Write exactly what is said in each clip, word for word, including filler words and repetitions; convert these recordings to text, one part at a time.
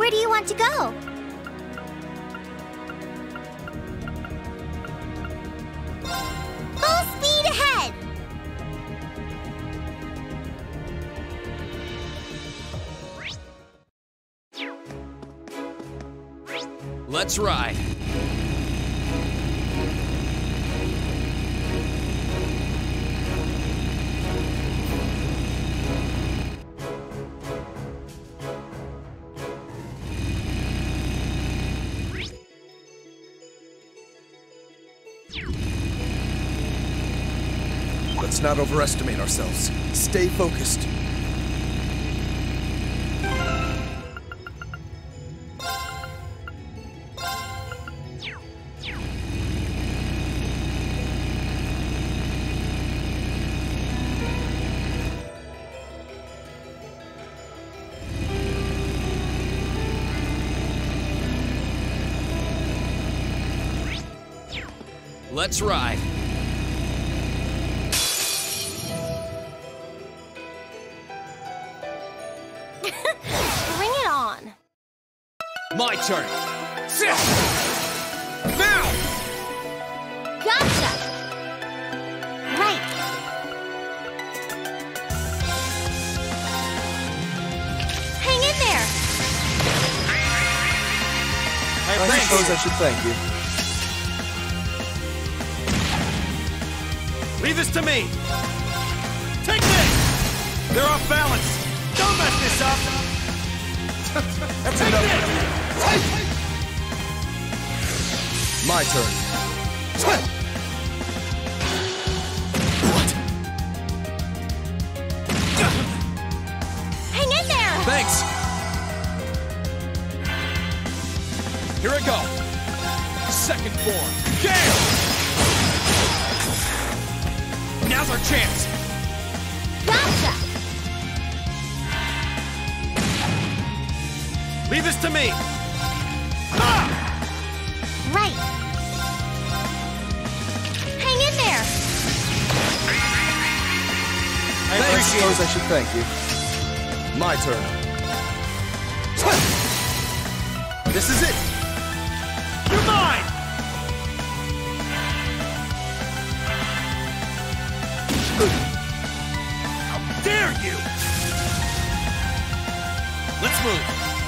Where do you want to go? Full speed ahead! Let's ride. Let's not overestimate ourselves. Stay focused. Let's ride. Bring it on. My turn. Now! Gotcha! Right. Hang in there! I suppose I should thank you. Leave this to me! Take this! They're off balance! Don't mess this up! That's Take enough. this! My turn. Hang in there! Thanks. Here I go. Second form. Gale! Now's our chance. Gotcha! Leave this to me! Ah! Right. Hang in there! I I appreciate suppose it. I should thank you. My turn. This is it. You're mine! How dare you! Let's move.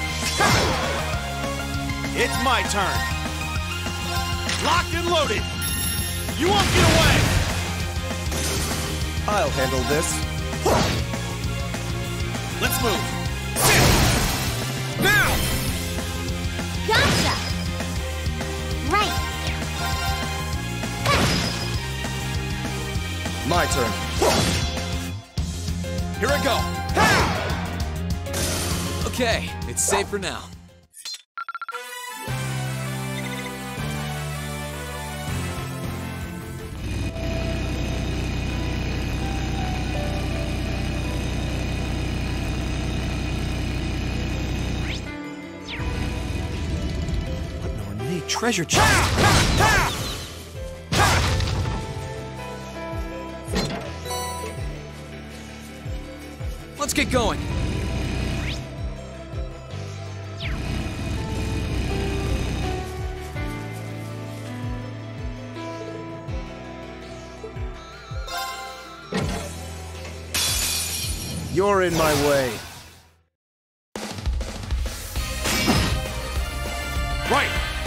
It's my turn. Locked and loaded. You won't get away. I'll handle this. Let's move. Now! Gotcha! Right. My turn. Here I go. Okay, it's safe for now. Treasure chest. Let's get going. You're in my way. Right.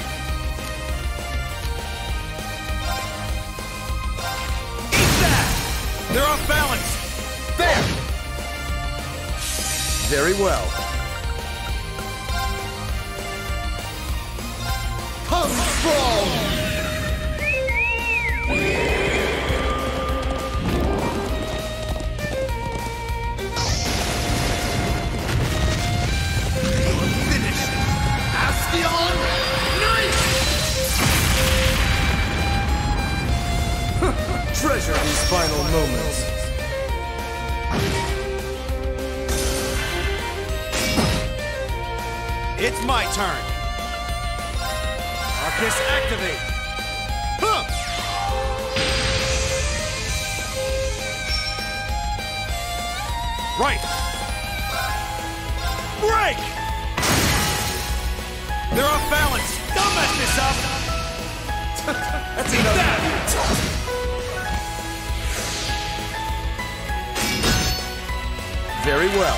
Eat that! They're off balance. There. Very well. Come strong! Finish. Astion Knight. Treasure these final moments. It's my turn. Arcus activate. Huh. Right. Break. They're off balance! Don't mess this up! That's Eat enough. that! Very well.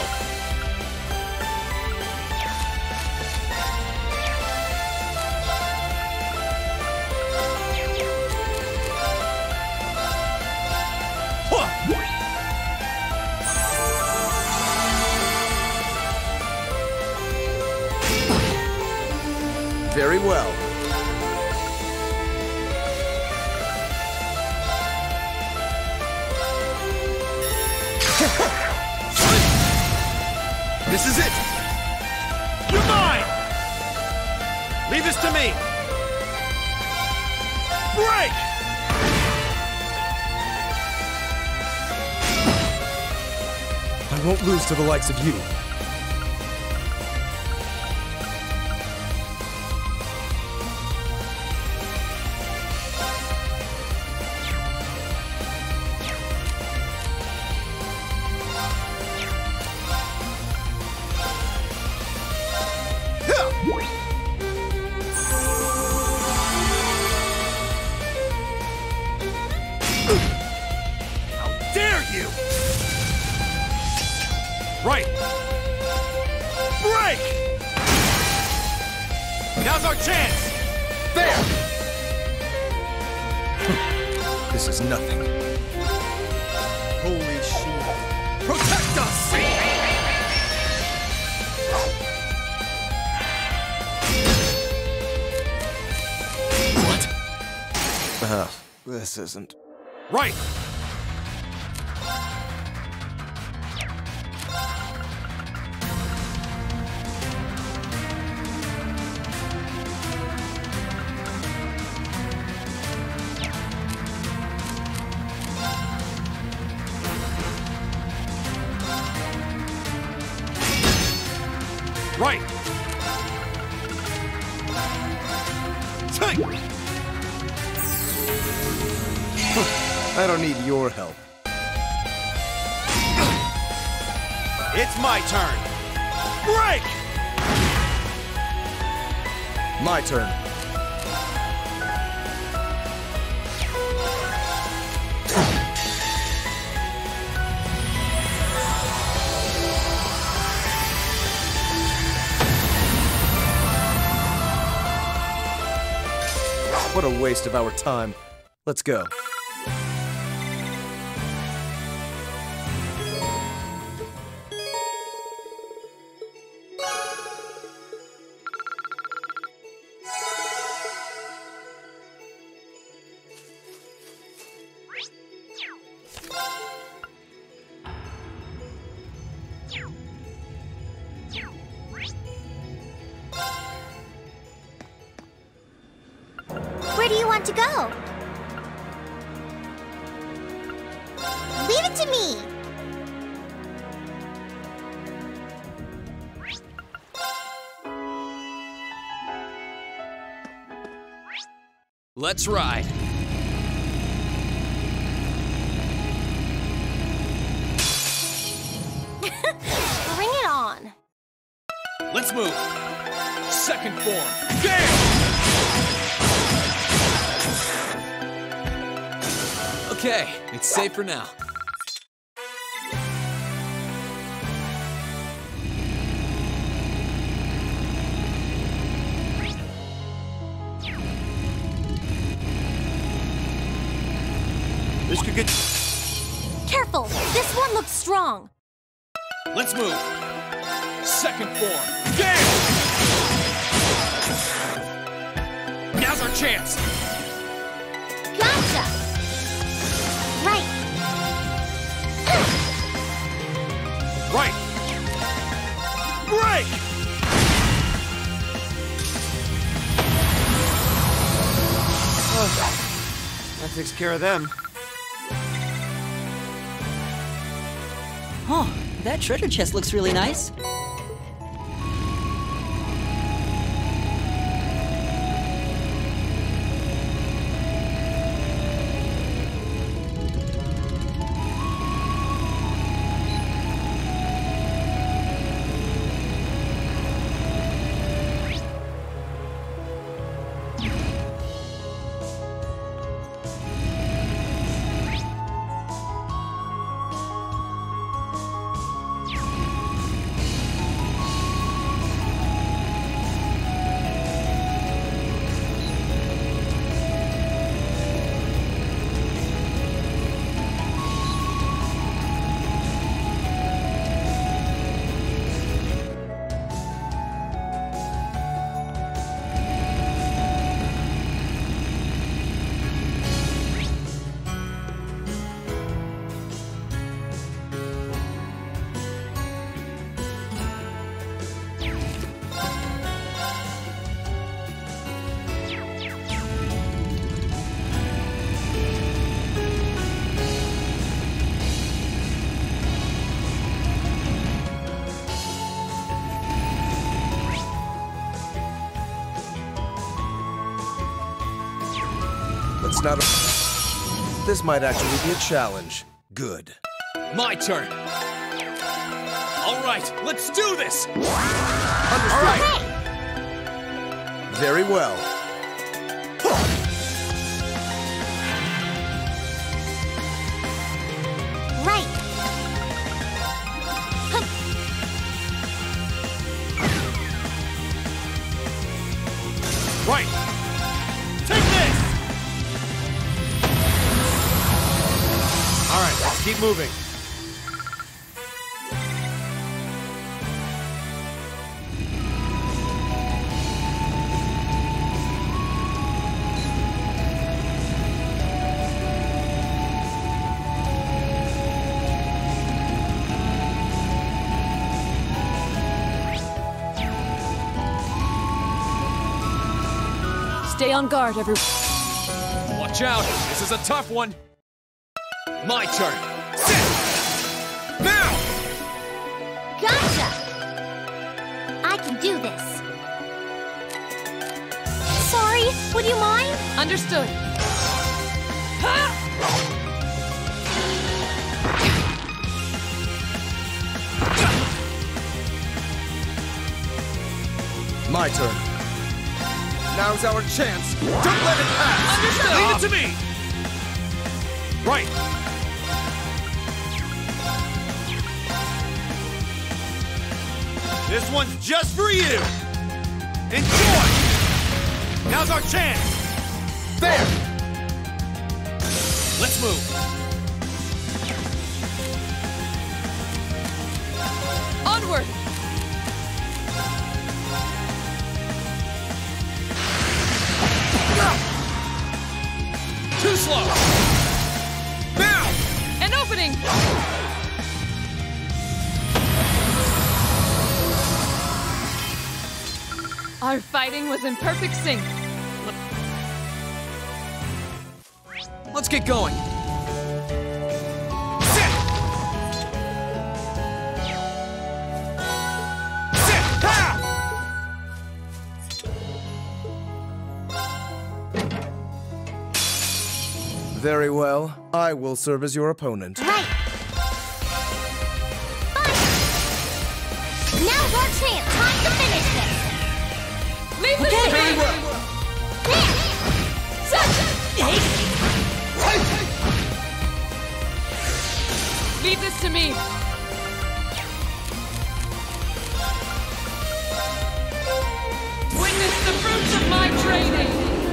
Very well. This is it! You're mine! Leave this to me! Break! I won't lose to the likes of you. How dare you! Right! Break! Now's our chance! There! This is nothing. Holy shit. Protect us! What? Uh, this isn't... Right! Right! Take! I don't need your help. It's my turn! Break! My turn. What a waste of our time. Let's go. Where do you want to go? Leave it to me! Let's ride. Bring it on! Let's move. Second form. Gale! Okay, it's safe for now. This could get... Careful! This one looks strong! Let's move. Second form. Gale! Now's our chance. Gotcha! Right! Right! Break! That takes care of them. Oh, that treasure chest looks really nice. not a... This might actually be a challenge. Good. My turn. All right, let's do this. Understood. All right. Okay. Very well. Right. Huh. Right. Take this! All right, let's keep moving. Stay on guard, everyone. Watch out. This is a tough one. My turn. Sit. Now. Gotcha! I can do this. Sorry, would you mind? Understood. My turn. Now's our chance. Don't let it pass. Understood. Leave it to me. Right. This one's just for you. Enjoy. Now's our chance. There. Let's move. Onward! Too slow. Now. An opening! Our fighting was in perfect sync. Let's get going. Sit. Sit. Ha! Very well. I will serve as your opponent. Right. Fine. Now's our chance. Time to finish this. Leave this to me! There. Leave this to me! Witness the fruits of my training!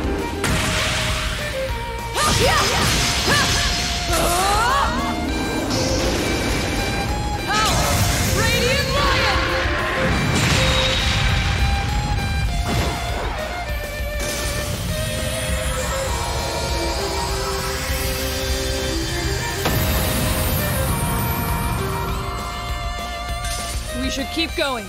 Power! Radiant Lion! We should keep going.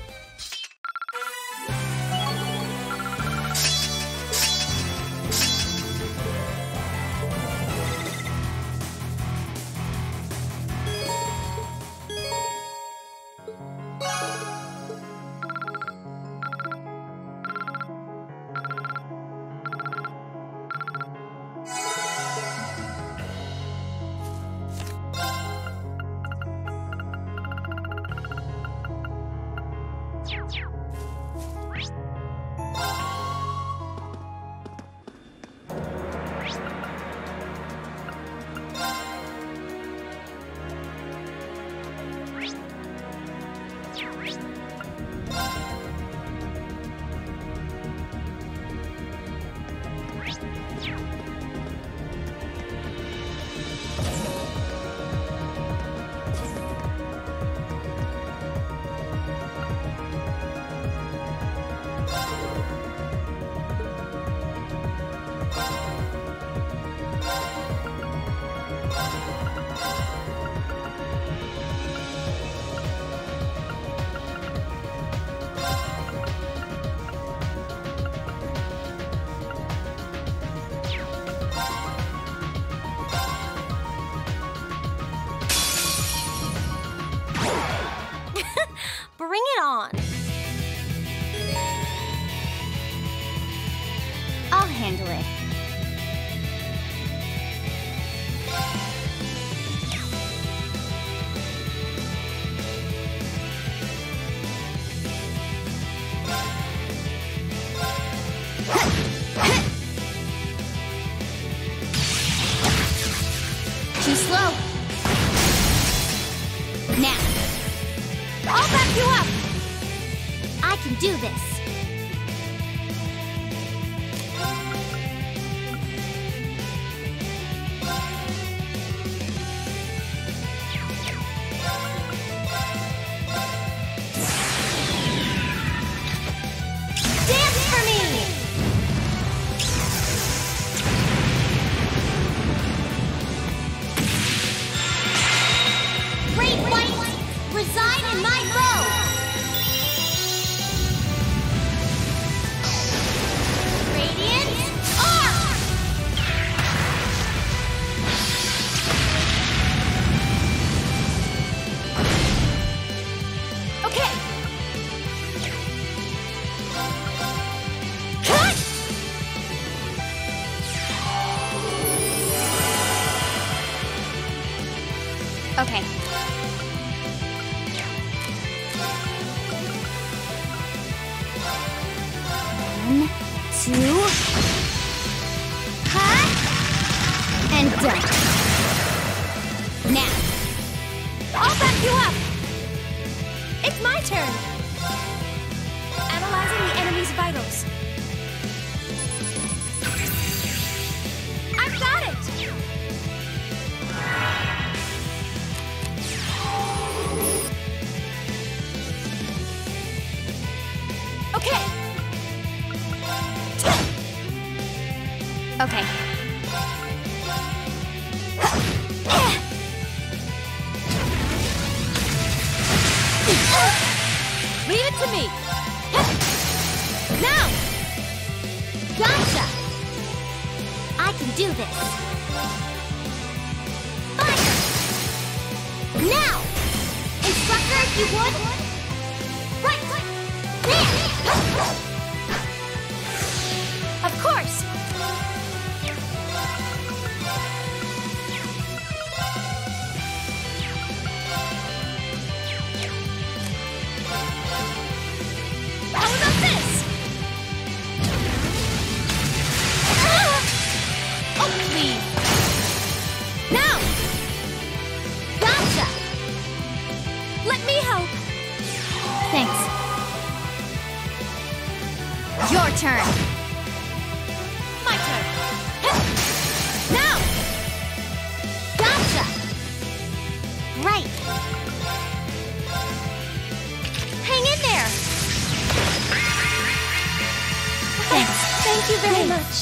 Bring it on. I'll handle it. slow. Now. I'll back you up. I can do this. Dance for me! Great white, reside in my bow! Radiant arc! Okay. Cut! Okay. One, two, cut, and done. Now, I'll back you up. It's my turn. Analyzing the enemy's vitals. I've got it. Okay. Okay. Leave it to me. Now. Gotcha. I can do this. Fire. Now. Instructor, if you would. Right. There. Of course. How about this? Ah! Oh, please. Now. Gotcha. Let me help. Thanks. Your turn. My turn. Now. Gotcha. Right. Hang in there. Thanks. Thank you very much.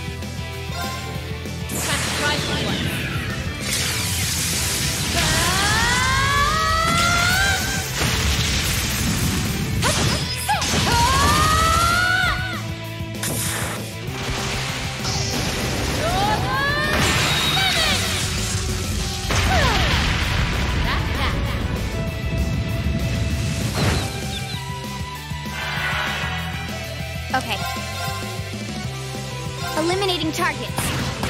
Time to try this one. Okay. Eliminating targets.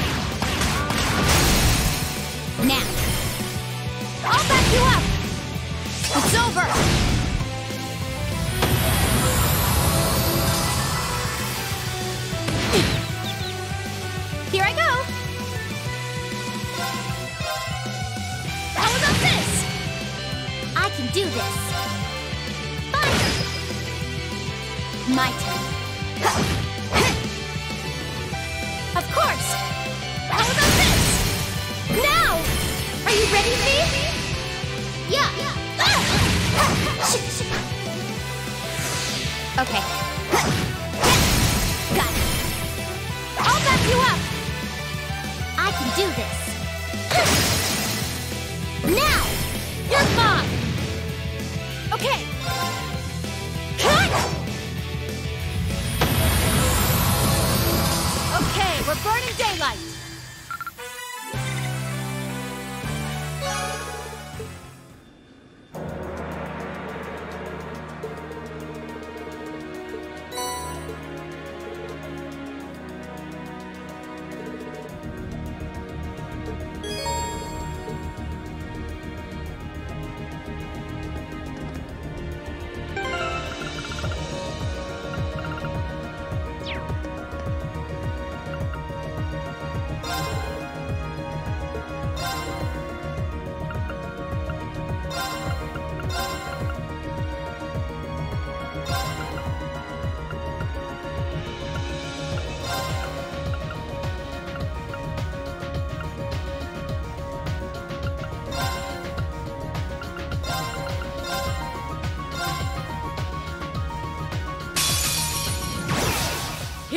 Now. I'll back you up. It's over. Here I go. How about this? I can do this. Fire. My turn. Of course! How about this? Now! Are you ready, V? Yeah! Ah! Okay. Got it. I'll back you up! I can do this. Now! You're mine! Okay! Cut! Okay, we're burning daylight.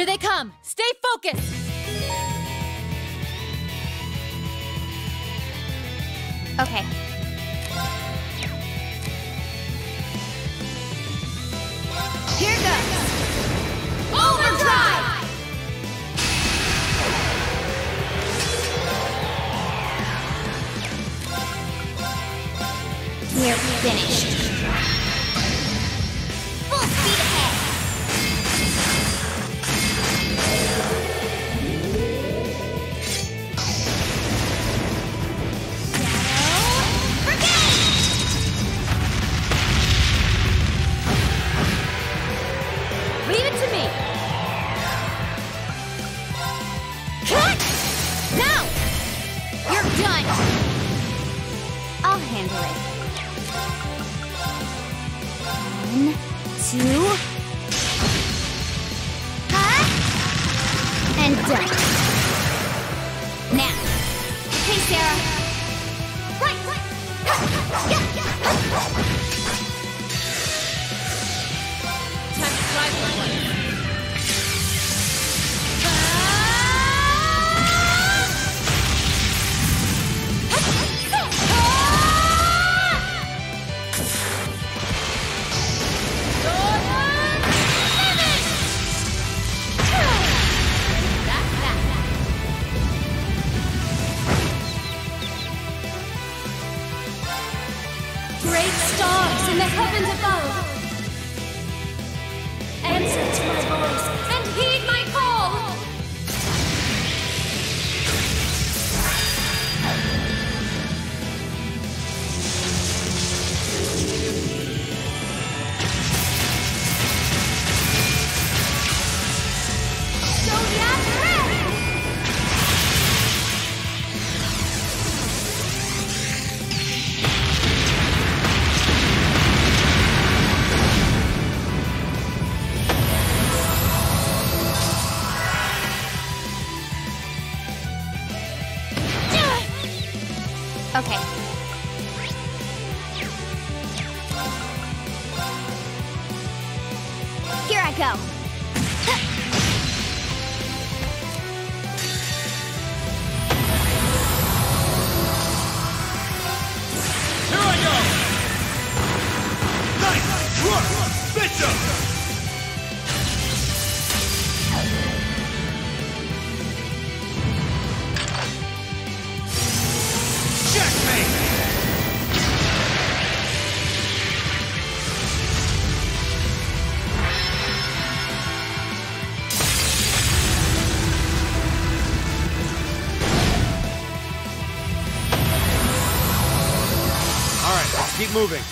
Here they come! Stay focused! Okay. Here goes! Overdrive! We're finished. Full speed ahead! Leave it to me! Cut! Now! You're done! I'll handle it. One, two... Cut! And done. Now. Okay, Sarah. Right! Time to drive the place. Great stars in the heavens above, answer to my voice and heed my call. Zodiac Red! Okay. Here I go. Here I go! Nice! Rook! Bishop! Keep moving.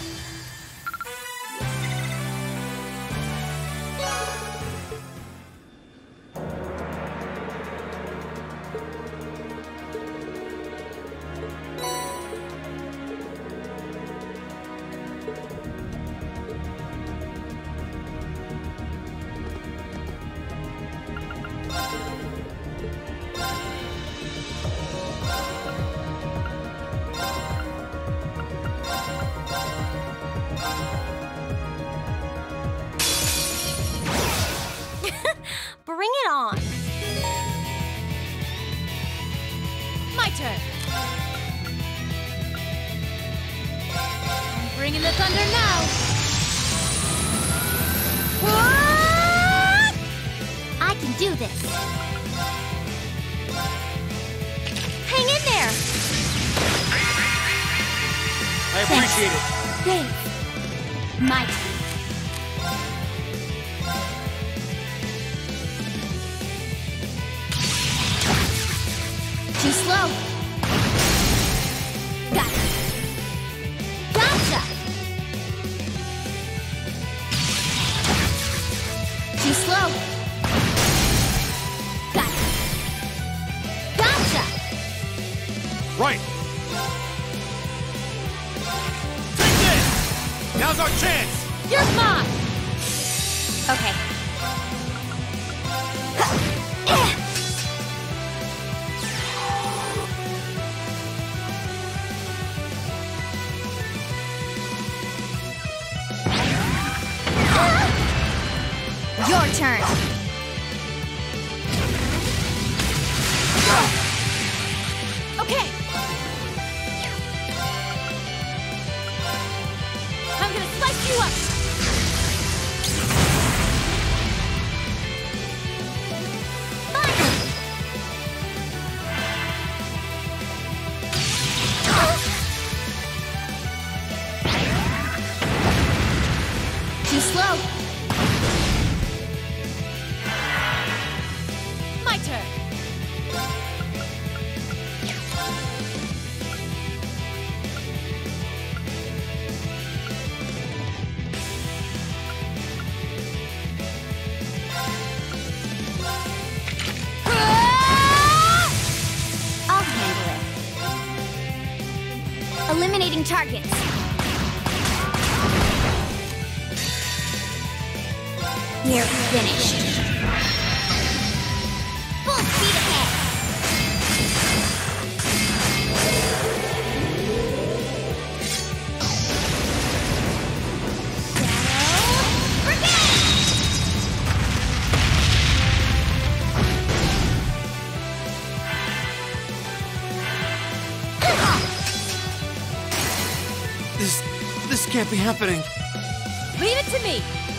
Bring it on. My turn. I'm bringing the thunder now. What? I can do this. Hang in there. I appreciate it. Thanks. My turn. Too slow. Got it. Gotcha. Too slow. Got it. Gotcha. Right. Take this! Now's our chance! You're mine! Okay. Your turn. slice you up! Too slow. My turn. I'll handle it. Eliminating targets. You're finished. Full speed ahead. Shadow Brigade! This... this can't be happening. Leave it to me!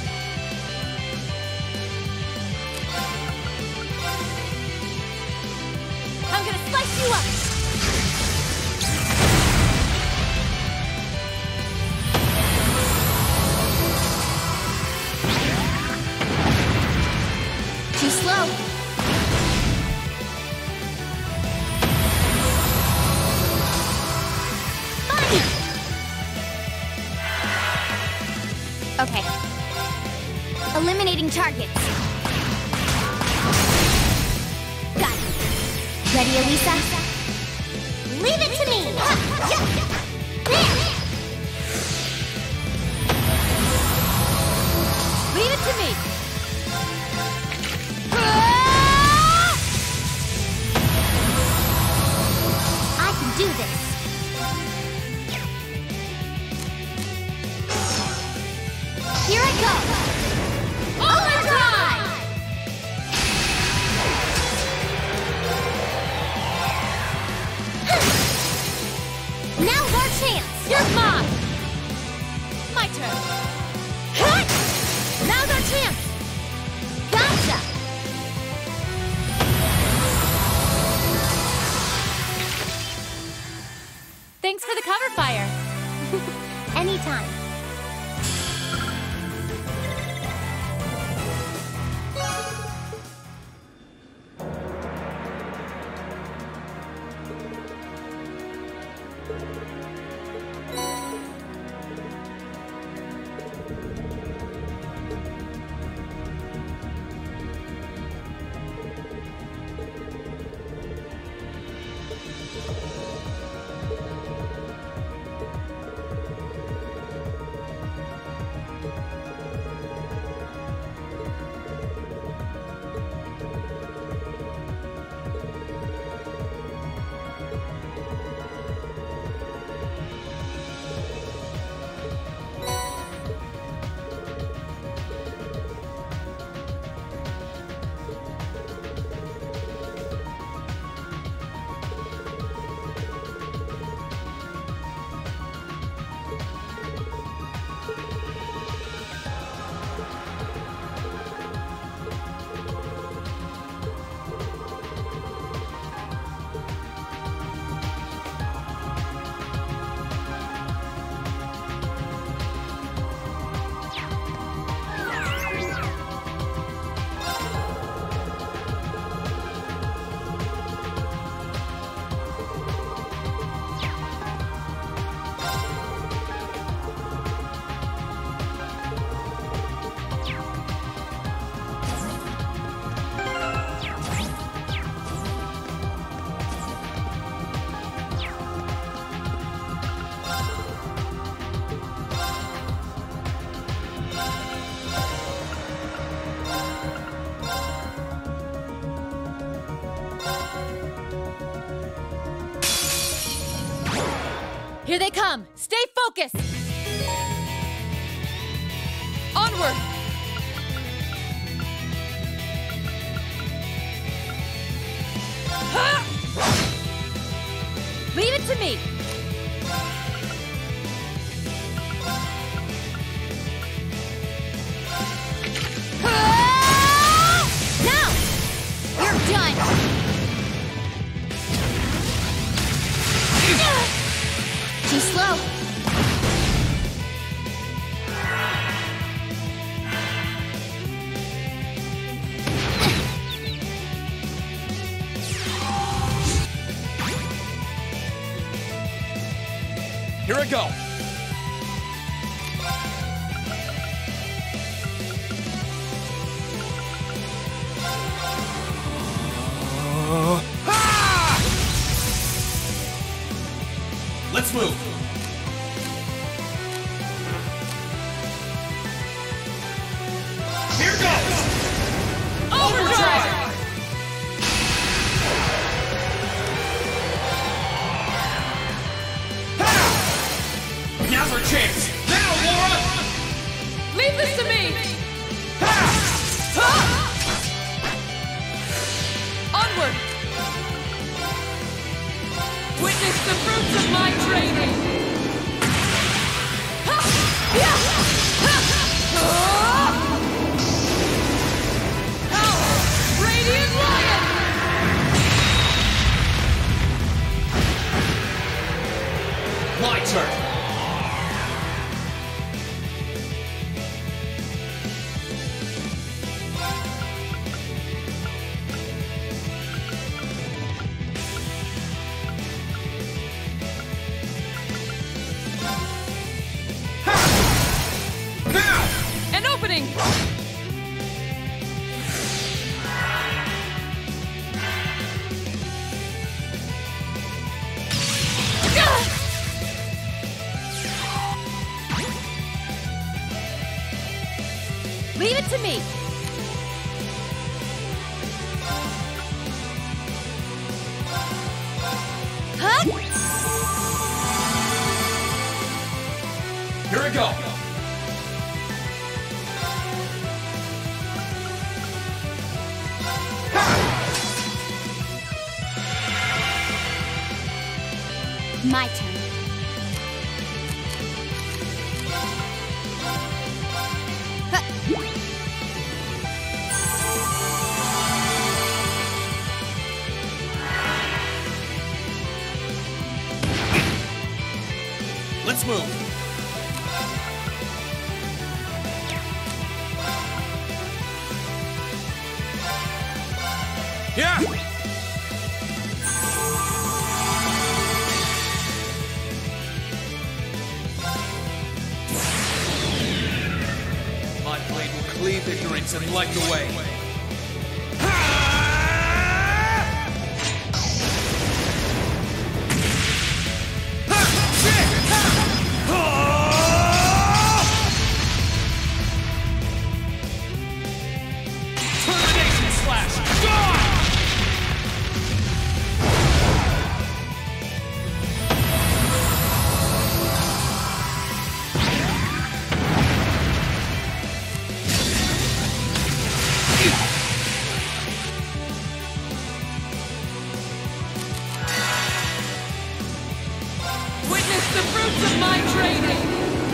I'm gonna slice you up! Too slow. Fine. Okay. Eliminating targets. Got it. Ready, Elisa? Leave it to me! Leave it to me! I can do this. Here I go! Overdrive! Now's our chance! You're mine! My turn. Cut! Now's our chance! Gotcha! Thanks for the cover fire. Anytime. Here they come! Stay focused! Onward! Ha! Leave it to me! slow. Here I go. Let's move. Here goes. Overdrive! Now's our chance. Now, Laura. Leave this to me! Onward! Witness the fruits of my training! Power! Radiant Lion! My turn. An opening! Leave it to me. Huh? Here I go. My turn. Let's move. Yeah. My blade will cleave ignorance and light the way. Termination slash. Gone! Witness the fruits of my training!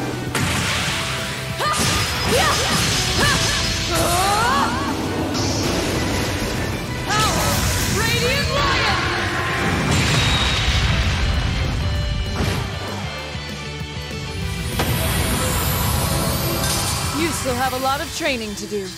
Power! Radiant Lion! You still have a lot of training to do.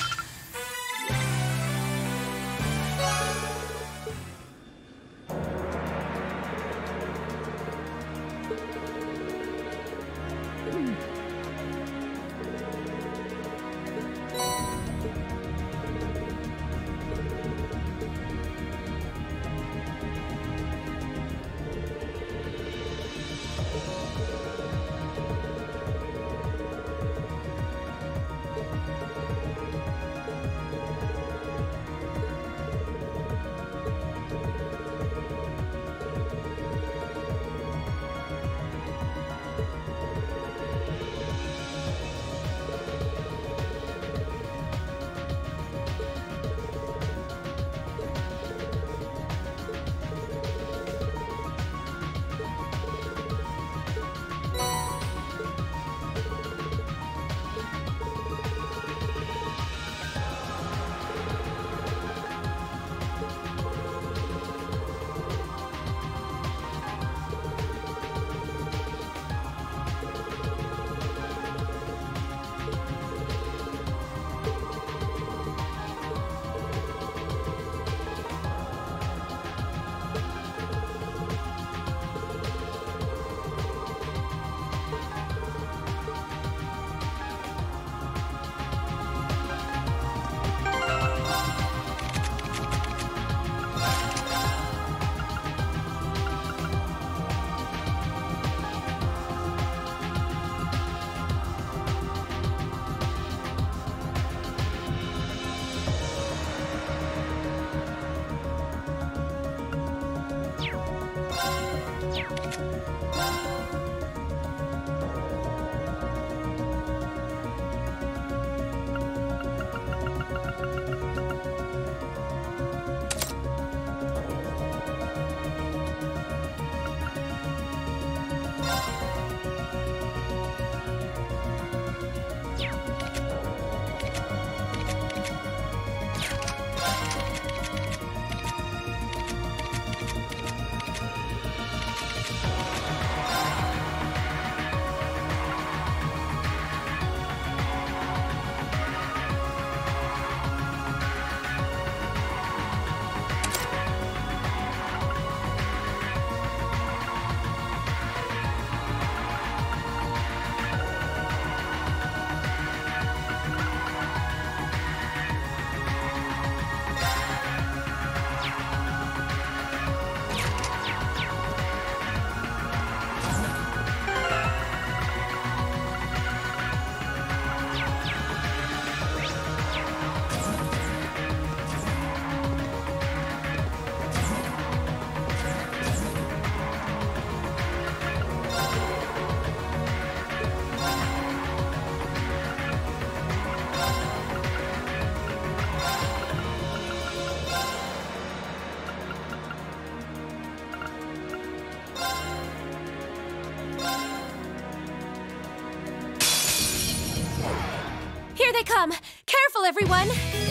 Here they come! Careful, everyone!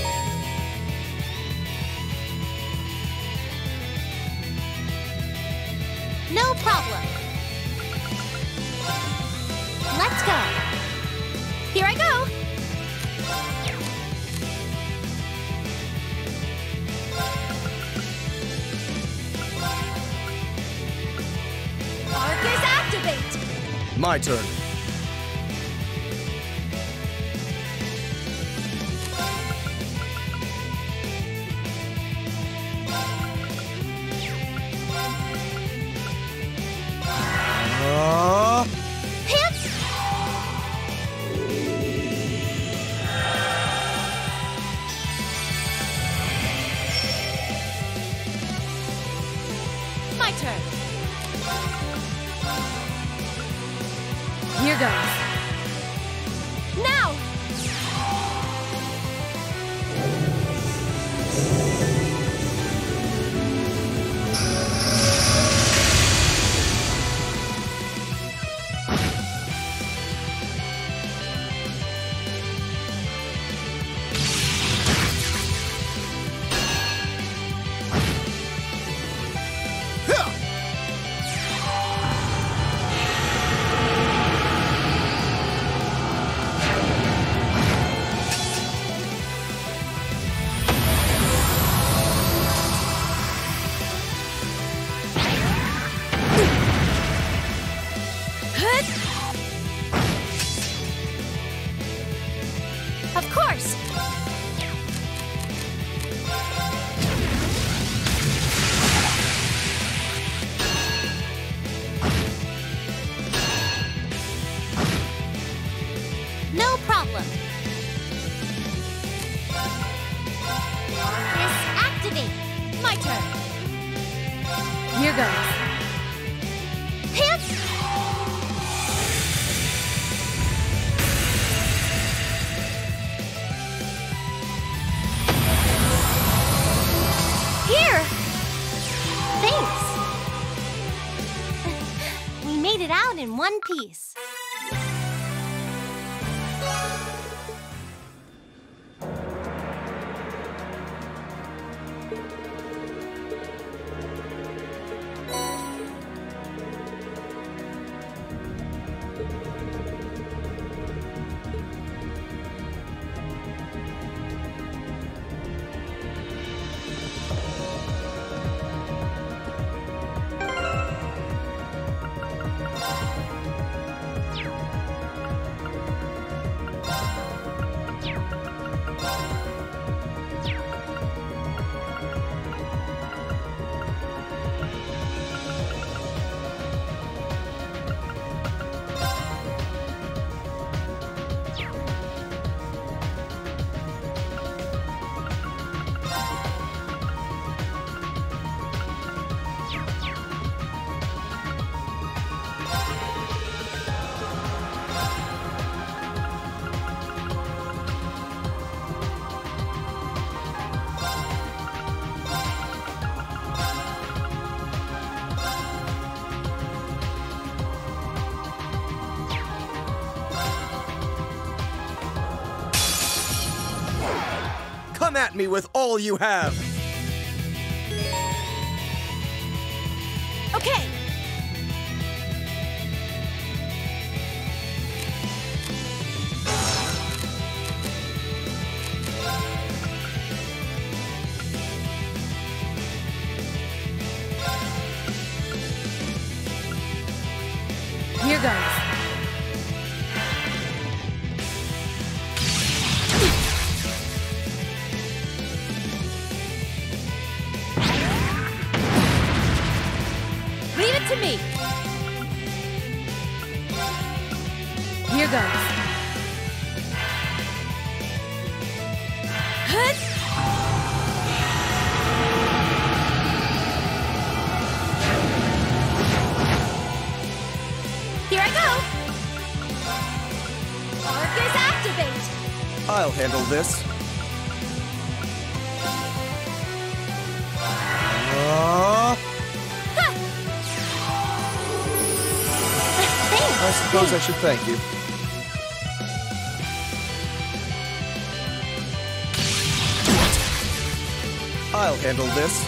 No problem. Let's go. Here I go. Arcus, activate! My turn. Uh... Hits! My turn. Here goes. Now! Of course! No problem. Arcus, activate! My turn. Here goes. Hits! Here! Thanks! We made it out in one piece. Come at me with all you have! Okay. Here goes. Leave it to me. Here goes. Hut! Here I go! Arcus activate! I'll handle this. Uh, Ha! I suppose I should thank you. I'll handle this.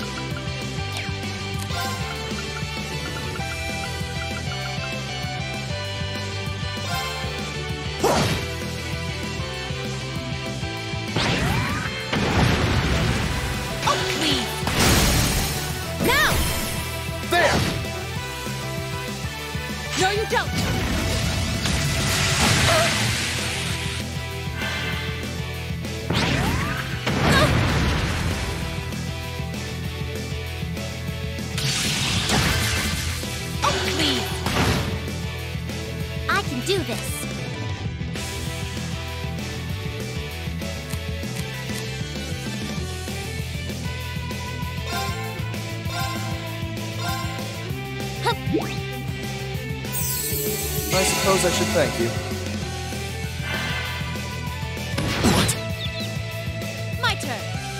Oh, please! Now! There! No, you don't! Oh, please! I can do this. Hup. I suppose I should thank you. My turn!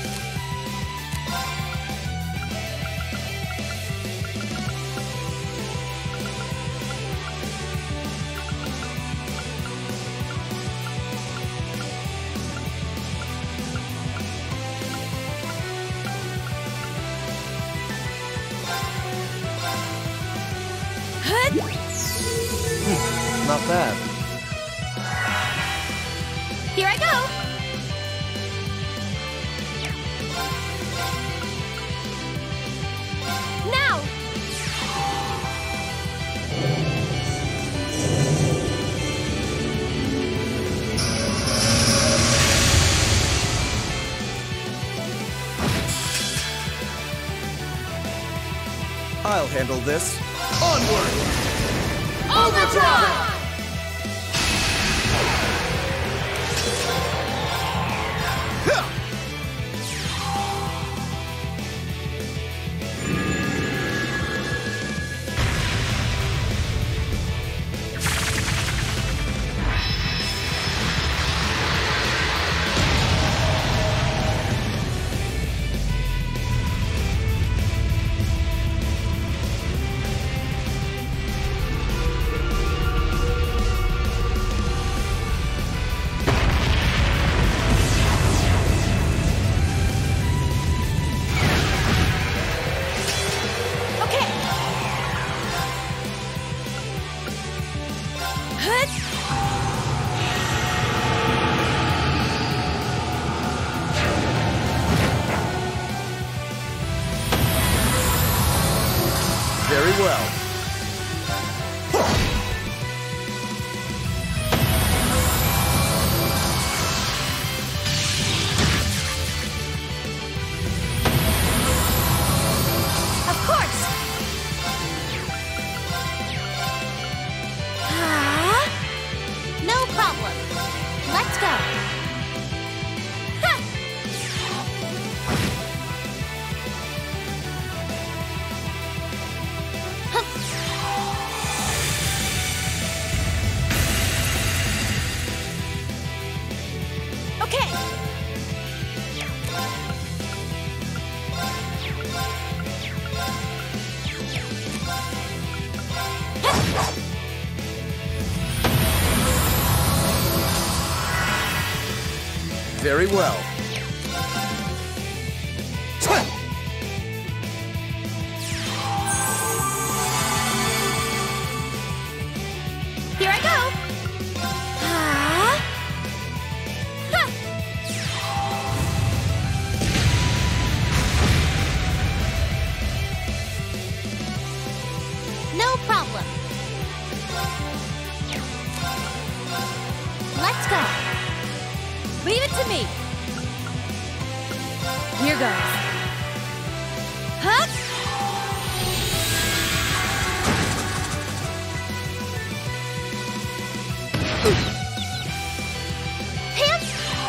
Hut! Not bad. Here I go! Now! I'll handle this. Onward! Overdrive! Okay! Hut! Very well. Of course. Ah, no problem. Let's go. Ha! Hup. Okay! Very well. to me! Here goes. Huh? Pants!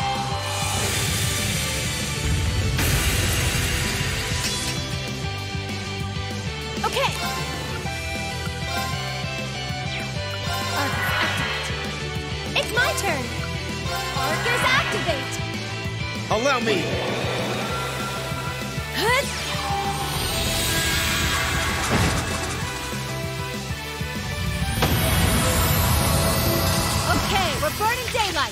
Okay! It's my turn! Arcus activate! Allow me! Huh? Okay, we're burning daylight!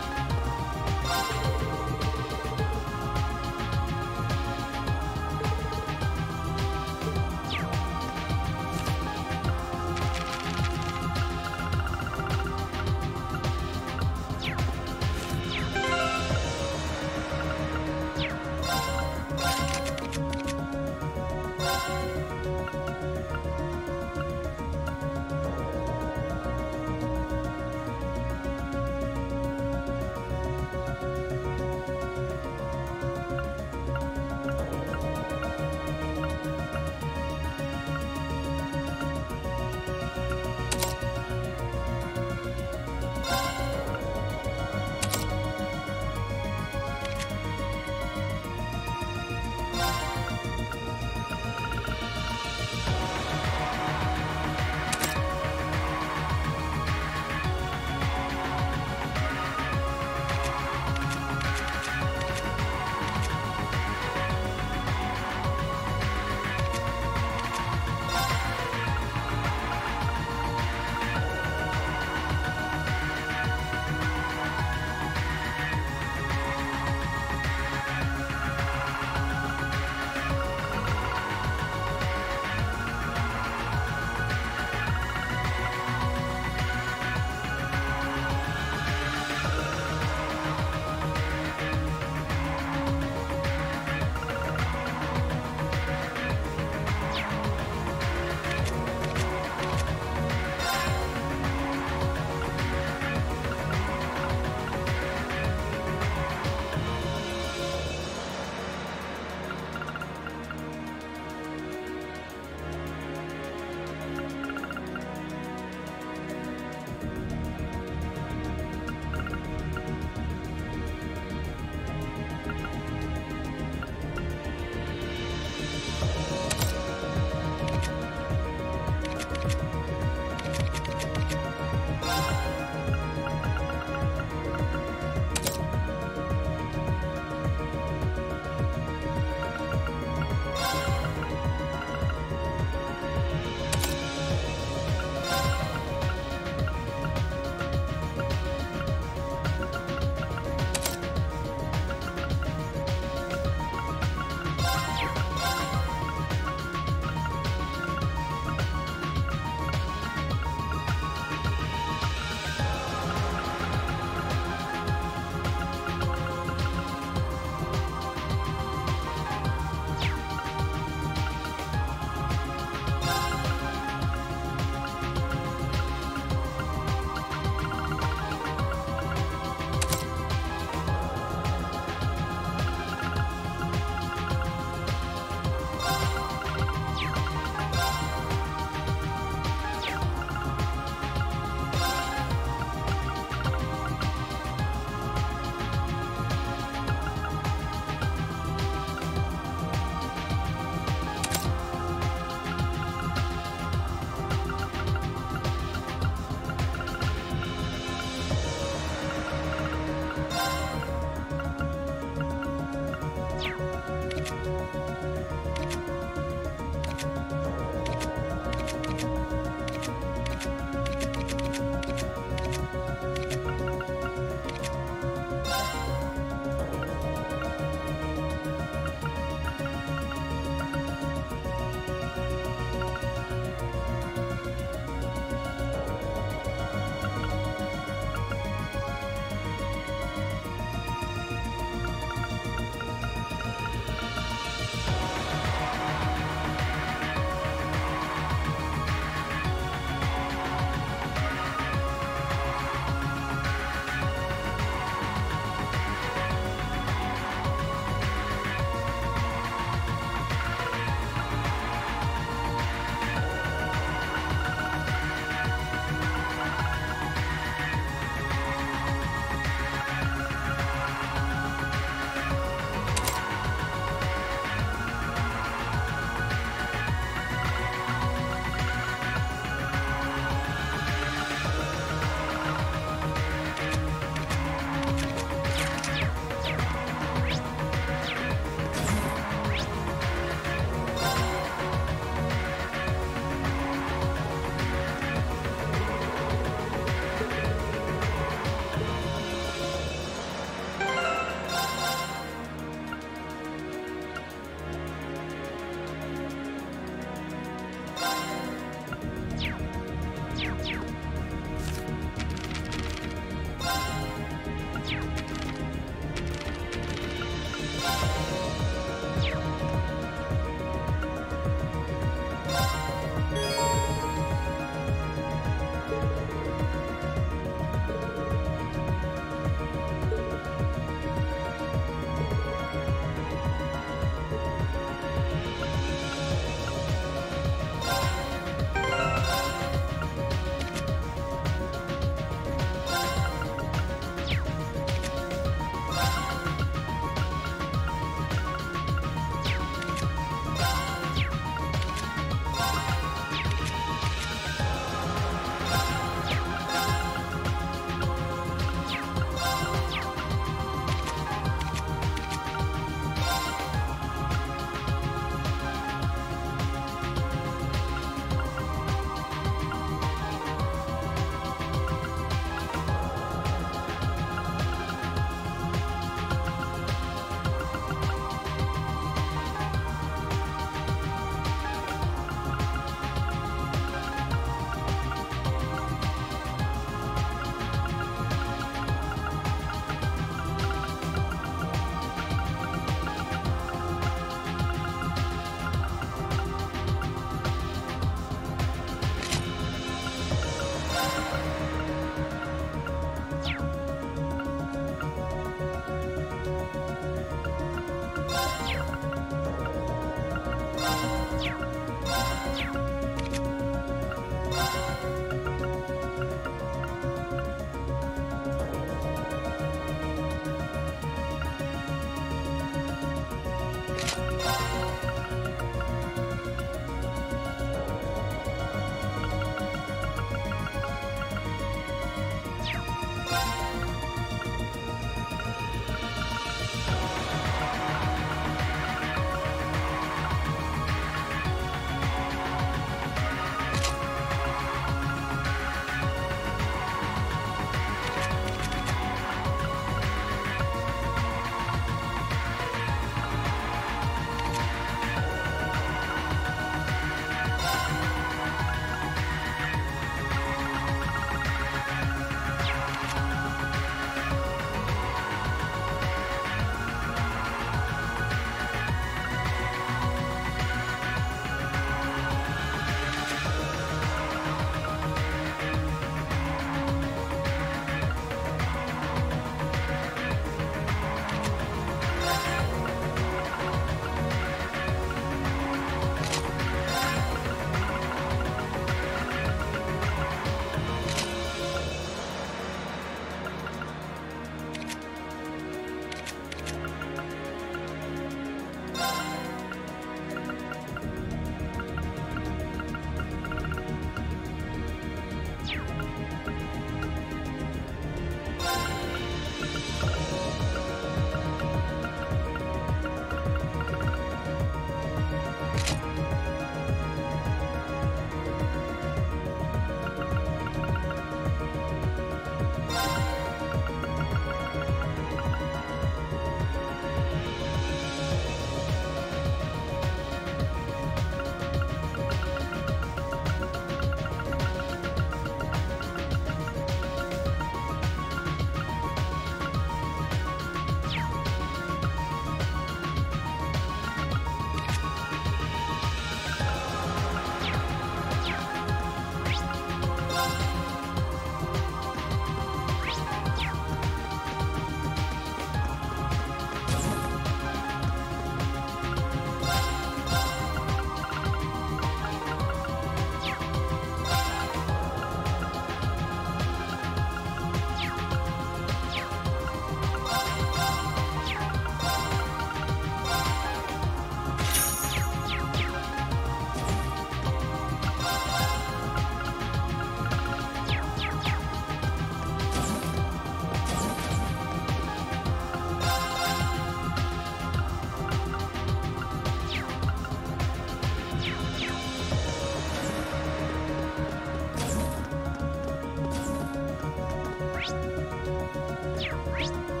Bye.